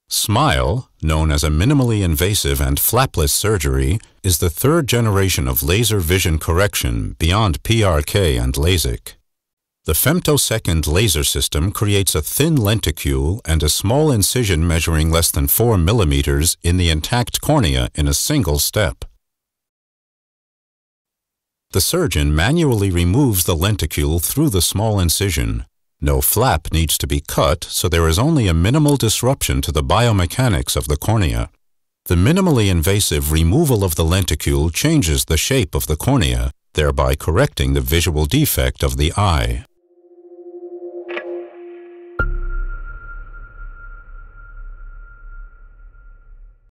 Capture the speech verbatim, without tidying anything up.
SMILE, known as a minimally invasive and flapless surgery, is the third generation of laser vision correction beyond P R K and LASIK. The femtosecond laser system creates a thin lenticule and a small incision measuring less than four millimeters in the intact cornea in a single step. The surgeon manually removes the lenticule through the small incision. No flap needs to be cut, so there is only a minimal disruption to the biomechanics of the cornea. The minimally invasive removal of the lenticule changes the shape of the cornea, thereby correcting the visual defect of the eye.